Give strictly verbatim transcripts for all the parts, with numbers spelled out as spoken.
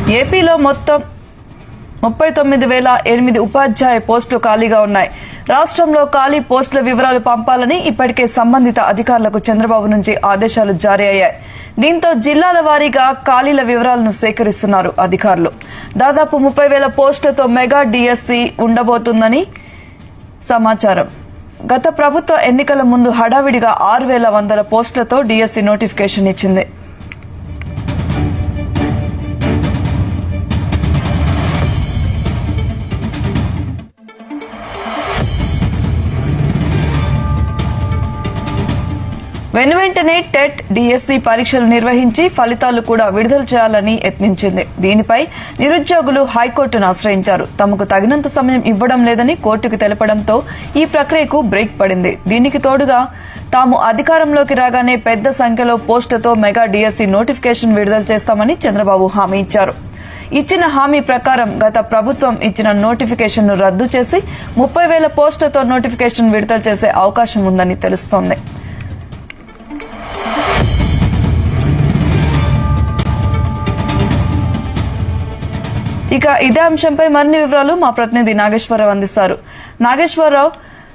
ఏపీలో మొత్తం ముప్పై తొమ్మిది వేల ఎనిమిది ఉపాధ్యాయ పోస్టులు ఖాళీగా ఉన్నాయి. రాష్ట్రంలో ఖాళీ పోస్టుల వివరాలు పంపాలని ఇప్పటికే సంబంధిత అధికారులకు చంద్రబాబు నుంచి ఆదేశాలు జారీ అయ్యాయి. దీంతో జిల్లాల వారీగా ఖాళీల వివరాలను సేకరిస్తున్నారు అధికారులు. దాదాపు ముప్పై వేల పోస్టులతో మెగా డిఎస్సి ఉండబోతుందని సమాచారం. గత ప్రభుత్వ ఎన్నికల ముందు హడావిడిగా ఆరు వేల వందల పోస్టులతో డిఎస్సి నోటిఫికేషన్ ఇచ్చింది. వెనువెంటనే టెట్ డిఎస్సి పరీక్షలు నిర్వహించి ఫలితాలు కూడా విడుదల చేయాలని యత్నించింది. దీనిపై నిరుద్యోగులు హైకోర్టును ఆశ్రయించారు. తమకు తగినంత సమయం ఇవ్వడం లేదని కోర్టుకు తెలపడంతో ఈ ప్రక్రియకు బ్రేక్ పడింది. దీనికి తోడుగా తాము అధికారంలోకి రాగానే పెద్ద సంఖ్యలో పోస్టులతో మెగా డిఎస్సి నోటిఫికేషన్ విడుదల చేస్తామని చంద్రబాబు హామీ ఇచ్చారు. ఇచ్చిన హామీ ప్రకారం గత ప్రభుత్వం ఇచ్చిన నోటిఫికేషన్ ను రద్దు చేసి ముప్పై వేల పోస్టులతో నోటిఫికేషన్ విడుదల చేసే అవకాశం ఉందని తెలుస్తోంది. ఇక ఇదే అంశంపై మరిన్ని వివరాలు మా ప్రతినిధి నాగేశ్వరరావు అందిస్తారు. నాగేశ్వరరావు,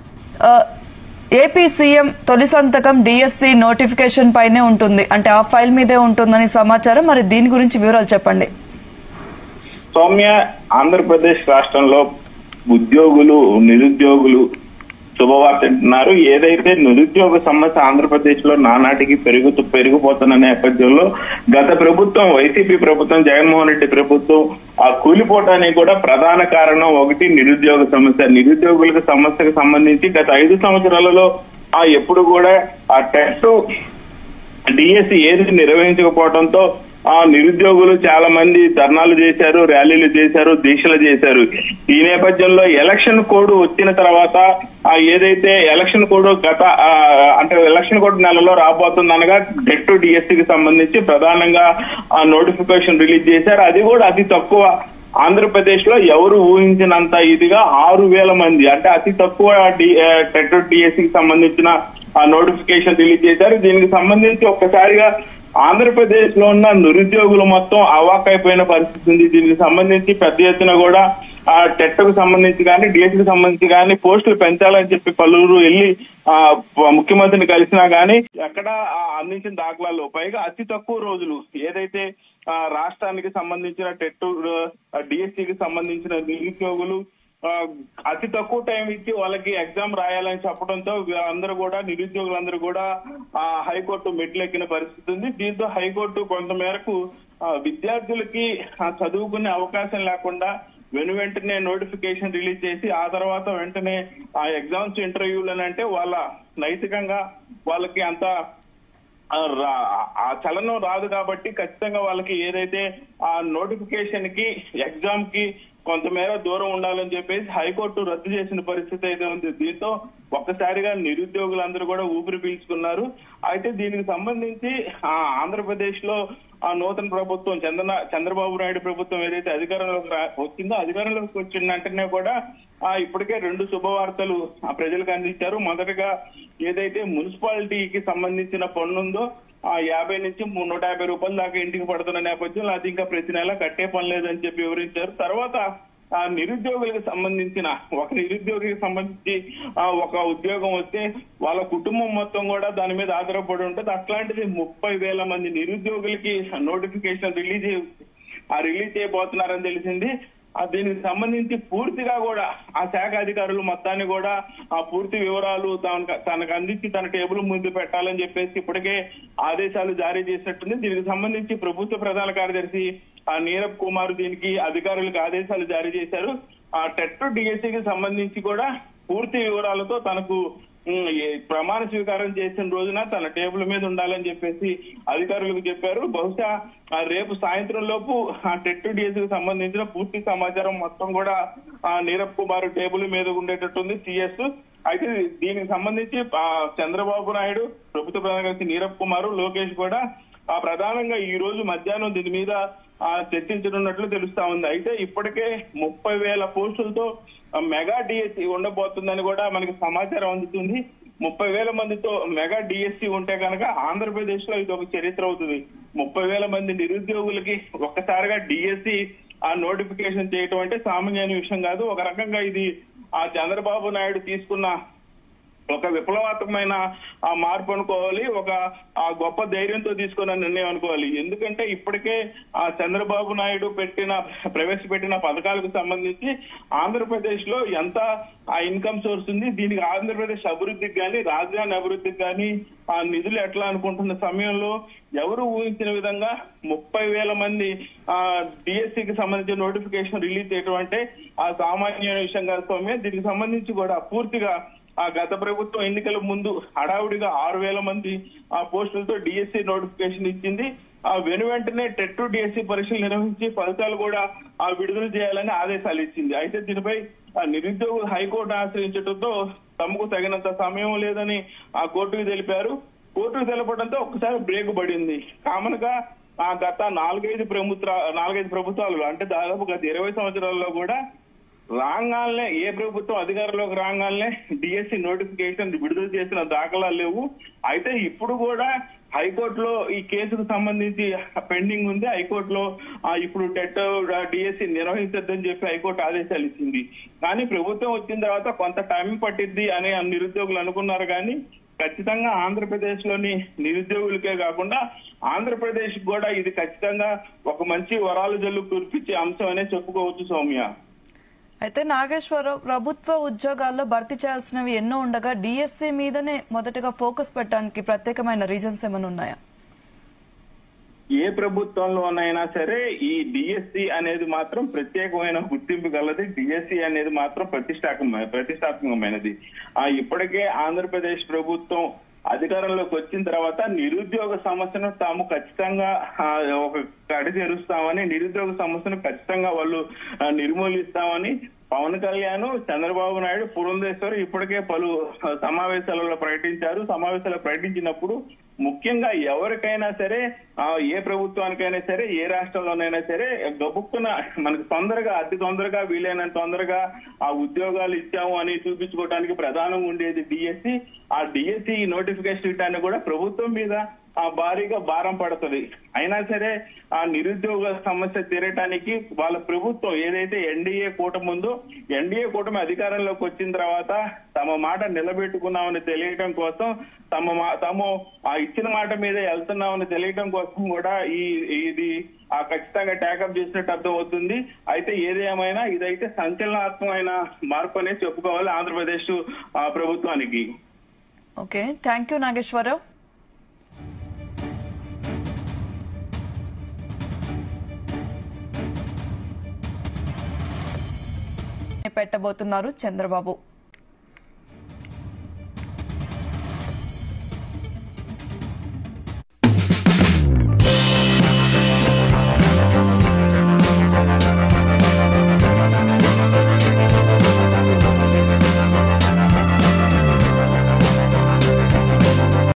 ఏపీ సీఎం తొలి సంతకం డిఎస్సి నోటిఫికేషన్ పైనే ఉంటుంది, అంటే ఆ ఫైల్ మీదే ఉంటుందని సమాచారం. మరి దీని గురించి వివరాలు చెప్పండి. సౌమ్య, ఆంధ్రప్రదేశ్ రాష్ట్రంలో ఉద్యోగులు నిరుద్యోగులు శుభవార్త అంటున్నారు. ఏదైతే నిరుద్యోగ సమస్య ఆంధ్రప్రదేశ్ లో నానాటికి పెరుగుతూ పెరిగిపోతున్న నేపథ్యంలో గత ప్రభుత్వం వైసీపీ ప్రభుత్వం జగన్మోహన్ రెడ్డి ప్రభుత్వం ఆ కూలిపోవటానికి కూడా ప్రధాన కారణం ఒకటి నిరుద్యోగ సమస్య. నిరుద్యోగులకు సమస్యకు సంబంధించి గత ఐదు సంవత్సరాలలో ఆ ఎప్పుడు కూడా ఆ టెట్ డిఎస్సి ఏది నిర్వహించకపోవడంతో ఆ నిరుద్యోగులు చాలా మంది ధర్నాలు చేశారు, ర్యాలీలు చేశారు, దీక్షలు చేశారు. ఈ నేపథ్యంలో ఎలక్షన్ కోడ్ వచ్చిన తర్వాత ఆ ఏదైతే ఎలక్షన్ కోడ్ గత అంటే ఎలక్షన్ కోడ్ నెలలో రాబోతుందనగా టెట్ డిఎస్సికి సంబంధించి ప్రధానంగా ఆ నోటిఫికేషన్ రిలీజ్ చేశారు. అది కూడా అతి తక్కువ ఆంధ్రప్రదేశ్ లో ఎవరు ఊహించినంత ఇదిగా ఆరు వేల మంది అంటే అతి తక్కువ టెట్ డిఎస్సికి సంబంధించిన ఆ నోటిఫికేషన్ రిలీజ్ చేశారు. దీనికి సంబంధించి ఒక్కసారిగా ఆంధ్రప్రదేశ్ లో ఉన్న నిరుద్యోగులు మొత్తం అవాక్కైపోయిన పరిస్థితి ఉంది. దీనికి సంబంధించి పెద్ద ఎత్తున కూడా ఆ టెట్ కు సంబంధించి కానీ డిఎస్సికి సంబంధించి కానీ పోస్టులు పెంచాలని చెప్పి పలువురు వెళ్లి ఆ ముఖ్యమంత్రిని కలిసినా గానీ ఎక్కడ అందించిన దాఖలాలు పైగా అతి తక్కువ రోజులు ఏదైతే రాష్ట్రానికి సంబంధించిన టెట్ డిఎస్సికి సంబంధించిన నిరుద్యోగులు అతి తక్కువ టైం ఇచ్చి వాళ్ళకి ఎగ్జామ్ రాయాలని చెప్పడంతో అందరూ కూడా నిరుద్యోగులందరూ కూడా ఆ హైకోర్టు మెట్లెక్కిన పరిస్థితి ఉంది. దీంతో హైకోర్టు కొంత మేరకు విద్యార్థులకి చదువుకునే అవకాశం లేకుండా వెను వెంటనే నోటిఫికేషన్ రిలీజ్ చేసి ఆ తర్వాత వెంటనే ఆ ఎగ్జామ్స్ ఇంటర్వ్యూలు అంటే వాళ్ళ నైతికంగా వాళ్ళకి అంత ఆ చలనం రాదు కాబట్టి ఖచ్చితంగా వాళ్ళకి ఏదైతే ఆ నోటిఫికేషన్ కి ఎగ్జామ్ కి కొంతమేర దూరం ఉండాలని చెప్పేసి హైకోర్టు రద్దు చేసిన పరిస్థితి అయితే ఉంది. దీంతో ఒక్కసారిగా నిరుద్యోగులందరూ కూడా ఊపిరి పీల్చుకున్నారు. అయితే దీనికి సంబంధించి ఆ ఆంధ్రప్రదేశ్ లో ఆ నూతన ప్రభుత్వం చంద్ర చంద్రబాబు నాయుడు ప్రభుత్వం ఏదైతే అధికారంలోకి వచ్చిందో అధికారంలోకి వచ్చిన వెంటనే కూడా ఆ ఇప్పటికే రెండు శుభవార్తలు ఆ ప్రజలకు అందించారు. మొదటగా ఏదైతే మున్సిపాలిటీకి సంబంధించిన పన్ను ఉందో ఆ యాభై నుంచి నూట యాభై రూపాయల దాకా ఇంటికి పడుతున్న నేపథ్యంలో అది ఇంకా ప్రతి నెల కట్టే పని లేదని చెప్పి వివరించారు. తర్వాత ఆ నిరుద్యోగులకు సంబంధించిన ఒక నిరుద్యోగికి సంబంధించి ఆ ఒక ఉద్యోగం వస్తే వాళ్ళ కుటుంబం మొత్తం కూడా దాని మీద ఆధారపడి ఉంటుంది. అట్లాంటిది ముప్పై వేల మంది నిరుద్యోగులకి నోటిఫికేషన్ రిలీజ్ ఆ రిలీజ్ చేయబోతున్నారని తెలిసింది. దీనికి సంబంధించి పూర్తిగా కూడా ఆ శాఖ అధికారులు మొత్తాన్ని కూడా ఆ పూర్తి వివరాలు తనకు అందించి తన టేబుల్ ముందు పెట్టాలని చెప్పేసి ఇప్పటికే ఆదేశాలు జారీ చేసినట్టుంది. దీనికి సంబంధించి ప్రభుత్వ ప్రధాన కార్యదర్శి ఆ నీరబ్ కుమార్ దీనికి అధికారులకు ఆదేశాలు జారీ చేశారు. ఆ టెట్ డిఎస్సికి సంబంధించి కూడా పూర్తి వివరాలతో తనకు ప్రమాణ స్వీకారం చేసిన రోజున తన టేబుల్ మీద ఉండాలని చెప్పేసి అధికారులకు చెప్పారు. బహుశా రేపు సాయంత్రం లోపు ఆ టెట్ డిఎస్సికి సంబంధించిన పూర్తి సమాచారం మొత్తం కూడా ఆ నీరబ్ కుమార్ టేబుల్ మీద ఉండేటట్టుంది సిఎస్. అయితే దీనికి సంబంధించి ఆ చంద్రబాబు నాయుడు ప్రభుత్వ ప్రధాన కార్యదర్శి నీరబ్ కుమార్ లోకేష్ కూడా ఆ ప్రధానంగా ఈ రోజు మధ్యాహ్నం దీని మీద ఆ చర్చించనున్నట్లు తెలుస్తా ఉంది. అయితే ఇప్పటికే ముప్పై వేల పోస్టులతో మెగా డిఎస్సి ఉండబోతుందని కూడా మనకి సమాచారం అందుతుంది. ముప్పై వేల మందితో మెగా డిఎస్సి ఉంటే కనుక ఆంధ్రప్రదేశ్ లో ఇది ఒక చరిత్ర అవుతుంది. ముప్పై వేల మంది నిరుద్యోగులకి ఒక్కసారిగా డిఎస్సి ఆ నోటిఫికేషన్ చేయటం అంటే సామాన్యమైన విషయం కాదు. ఒక రకంగా ఇది ఆ చంద్రబాబు నాయుడు తీసుకున్న ఒక విప్లవాత్మకమైన ఆ మార్పు అనుకోవాలి, ఒక ఆ గొప్ప ధైర్యంతో తీసుకున్న నిర్ణయం అనుకోవాలి. ఎందుకంటే ఇప్పటికే ఆ చంద్రబాబు నాయుడు పెట్టిన ప్రవేశపెట్టిన పథకాలకు సంబంధించి ఆంధ్రప్రదేశ్ లో ఎంత ఆ ఇన్కమ్ సోర్స్ ఉంది, దీనికి ఆంధ్రప్రదేశ్ అభివృద్ధికి కానీ రాజధాని అభివృద్ధికి కానీ ఆ నిధులు ఎట్లా అనుకుంటున్న సమయంలో ఎవరు ఊహించిన విధంగా ముప్పై వేల మంది ఆ డిఎస్సికి సంబంధించిన నోటిఫికేషన్ రిలీజ్ చేయడం అంటే ఆ సామాన్యమైన విషయం కాదు సౌమ్య. దీనికి సంబంధించి కూడా పూర్తిగా ఆ గత ప్రభుత్వం ఎన్నికల ముందు హడావుడిగా ఆరు వేల మంది ఆ పోస్టులతో డిఎస్సి నోటిఫికేషన్ ఇచ్చింది. ఆ వెను వెంటనే టెట్ టు డిఎస్సి పరీక్షలు నిర్వహించి ఫలితాలు కూడా ఆ విడుదల చేయాలని ఆదేశాలు ఇచ్చింది. అయితే దీనిపై ఆ నిరుద్యోగులు హైకోర్టు ఆశ్రయించడంతో తమకు తగినంత సమయం లేదని ఆ కోర్టుకు తెలిపారు. కోర్టుకు తెలపడంతో ఒక్కసారి బ్రేక్ పడింది. కామన్ గా ఆ గత నాలుగైదు ప్రభుత్వ నాలుగైదు ప్రభుత్వాలు అంటే దాదాపు గత ఇరవై సంవత్సరాల్లో కూడా రాగానే ఏ ప్రభుత్వం అధికారంలోకి రాగానే డిఎస్సి నోటిఫికేషన్ విడుదల చేసిన దాఖలాలు లేవు. అయితే ఇప్పుడు కూడా హైకోర్టులో ఈ కేసుకు సంబంధించి పెండింగ్ ఉంది. హైకోర్టులో ఇప్పుడు టెట్ డిఎస్సి నిర్వహించొద్దని చెప్పి హైకోర్టు ఆదేశాలు ఇచ్చింది. కానీ ప్రభుత్వం వచ్చిన తర్వాత కొంత టైం పట్టిద్ది అని నిరుద్యోగులు అనుకున్నారు. కానీ ఖచ్చితంగా ఆంధ్రప్రదేశ్ లోని నిరుద్యోగులకే కాకుండా ఆంధ్రప్రదేశ్ కూడా ఇది ఖచ్చితంగా ఒక మంచి వరాలు జల్లు కురిపించే అంశం అనే చెప్పుకోవచ్చు సౌమ్య. అయితే నాగేశ్వరరావు, ప్రభుత్వ ఉద్యోగాల్లో భర్తీ చేయాల్సినవి ఎన్నో ఉండగా డిఎస్సి మీదనే మొదటగా ఫోకస్ పెట్టడానికి ప్రత్యేకమైన రీజన్స్ ఏమైనా ఉన్నాయా? ఏ ప్రభుత్వంలోనైనా సరే ఈ డిఎస్సి అనేది మాత్రం ప్రత్యేకమైన గుర్తింపు గలది. డిఎస్సి అనేది మాత్రం ప్రతిష్టాత్మక ప్రతిష్టాత్మకమైనది. ఆ ఇప్పటికే ఆంధ్రప్రదేశ్ ప్రభుత్వం అధికారంలోకి వచ్చిన తర్వాత నిరుద్యోగ సమస్యను తాము ఖచ్చితంగా ఒక కడి తెరుస్తామని, నిరుద్యోగ సమస్యను ఖచ్చితంగా వాళ్ళు నిర్మూలిస్తామని పవన్ కళ్యాణ్, చంద్రబాబు నాయుడు, పురంధేశ్వర్ ఇప్పటికే పలు సమావేశాలలో ప్రకటించారు. సమావేశాలు ప్రకటించినప్పుడు ముఖ్యంగా ఎవరికైనా సరే ఏ ప్రభుత్వానికైనా సరే ఏ రాష్ట్రంలోనైనా సరే గబుక్కున మనకు తొందరగా అతి తొందరగా వీలైనంత తొందరగా ఆ ఉద్యోగాలు ఇచ్చాము అని చూపించుకోవడానికి ప్రధానంగా ఉండేది డిఎస్సి. ఆ డిఎస్సి నోటిఫికేషన్ ఇవ్వడానికి కూడా ప్రభుత్వం మీద ఆ భారీగా భారం పడుతుంది. అయినా సరే ఆ నిరుద్యోగ సమస్య తీరటానికి వాళ్ళ ప్రభుత్వం ఏదైతే ఎన్డీఏ కూటమి ఉందో ఎన్డీఏ కూటమి అధికారంలోకి వచ్చిన తర్వాత తమ మాట నిలబెట్టుకున్నామని తెలియటం కోసం, తమ తాము ఆ ఇచ్చిన మాట మీద వెళ్తున్నామని తెలియటం కోసం కూడా ఈ ఇది ఆ ఖచ్చితంగా ట్యాకప్ చేసినట్టు అర్థం అవుతుంది. అయితే ఏదేమైనా ఇదైతే సంచలనాత్మకమైన మార్పు అనేది చెప్పుకోవాలి ఆంధ్రప్రదేశ్ ప్రభుత్వానికి. Okay, thank you Nageswara Rao. పెట్టబోతున్నారు చంద్రబాబు.